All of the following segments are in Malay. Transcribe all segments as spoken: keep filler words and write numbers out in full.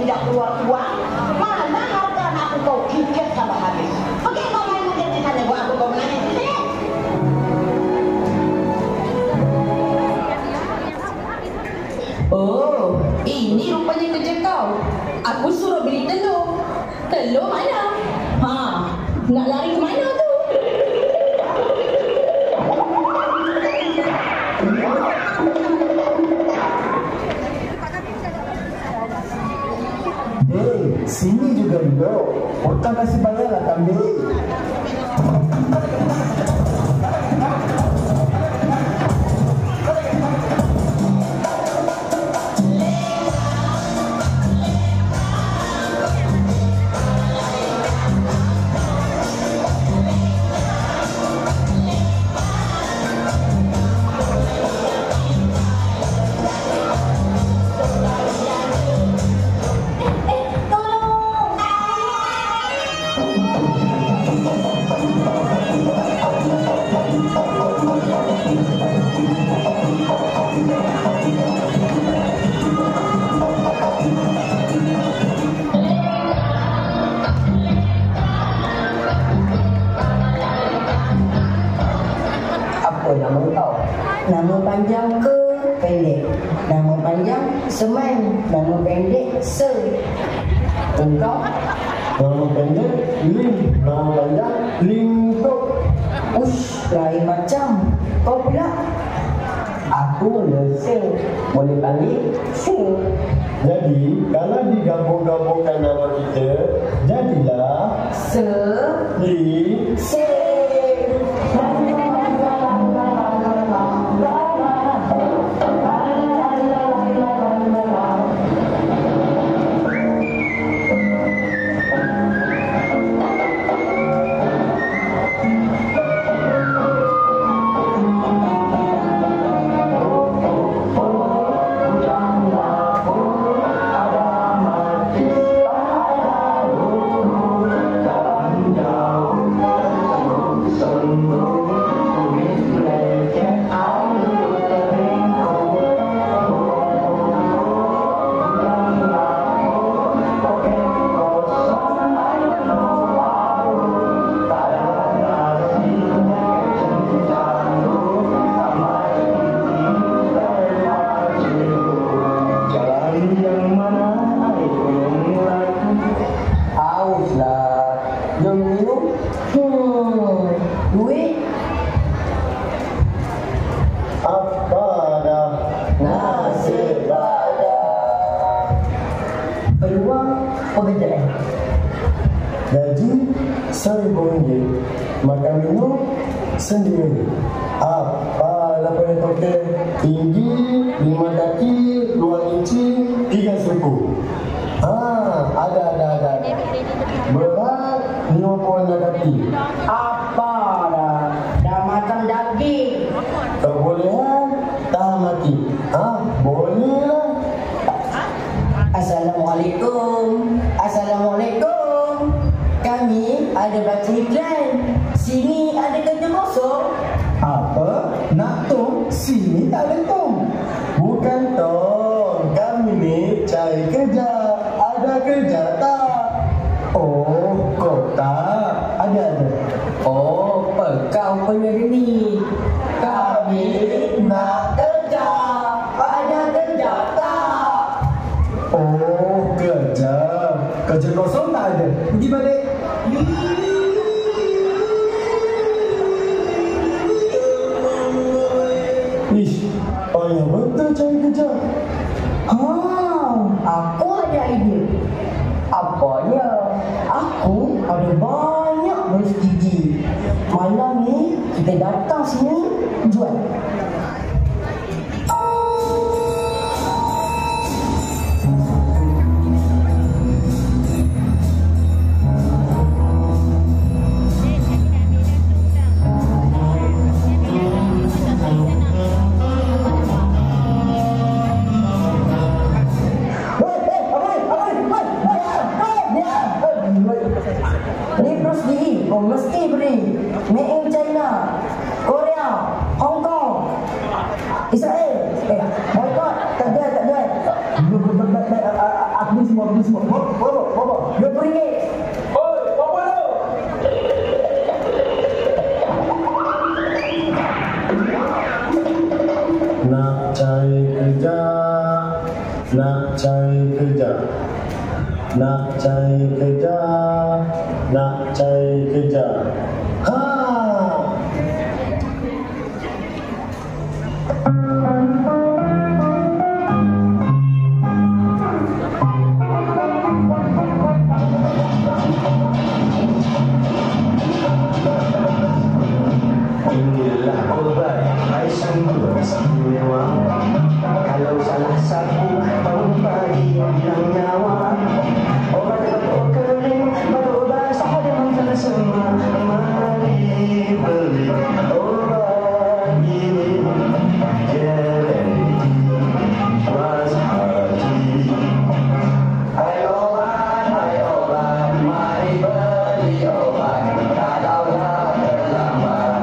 tidak keluar uang. Mana harga anak aku kau kikir sampai habis. Pergi kau main menjadi sana buat aku kau menangis di sini. Oh, ini rupanya kerja kau. Aku suruh beli telur. Telur mana? Ha, nak lari ke mana tu? Hei, sini juga duduk. Hutang kasih bayar lah kambing. Nama panjang ke pendek? Nama panjang Semen, nama pendek Se. Engkau? Nama pendek Lim, nama panjang Limtok. Ush, lain macam. Kau pula? Aku Lesing, boleh panggil Sing. Jadi, kalau digabung-gabungkan nama kita, jadilah Se Li Sing. Gaji seribu ringgit, makan minum sendiri. Apa laporan token? Tinggi lima kaki, dua inci, tiga suku. Ah, ada ada ada. Berat lima puluh enam kaki. Apa dah? Dah makan daging. Kebolehan tahan mati. Ah, boleh lah. Assalamualaikum. Assalamualaikum. Kami ada baca iklan. Sini ada kerja kosong. Apa? Nak tong? Sini tak ada tong. Bukan tong. Kami ni cari kerja. Ada kerja tak? Oh, kau tak? Ada ada. Oh, kau punya ni. Kami nak kerja. Ada kerja tak? Oh, kerja. Kerja kosong tak ada. Pergi balik. Ish, payah betul cari kerja. Ha, aku ada idea. Apanya? Aku ada banyak rezeki. Malam ni kita datang sini jual. Oh, mesti beri. Made in China, Korea, Hong Kong, Israel. Eh, boycott. Tak jual, tak jual. Aku ni semua beli semua. Berapa? Berapa? Dua puluh ringgit. Oi, berapa tu? Nak cari kerja, nak cari kerja, nak cari kerja, nak cari kerja. Ha! Inilah obat Aisyah istimewa. Kalau salah satu bangun pagi hilang nyawa. Obat kepuk kering baru basah dengan tanah semua. Mari beli obat ini. Guarantee was hati. Hai obat, hai obat, mari beli obat. Kalaulah terlambat.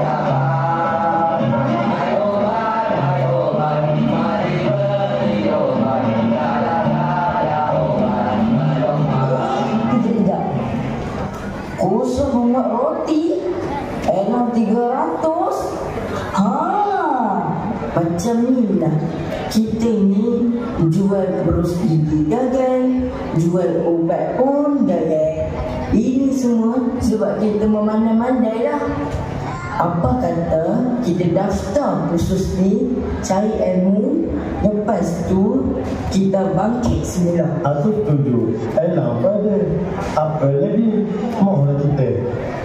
Khusus buat roti enam tiga ratus. Ha, macam ni lah. Kita ni jual berus gigi gagal, jual obat pun gagal. Ini semua sebab kita memandai-mandai lah. Apa kata kita daftar kursus ni, cari ilmu, lepas tu kita bangkit semula. Aku setuju. Enak pada. Apa lagi? Mohonlah kita.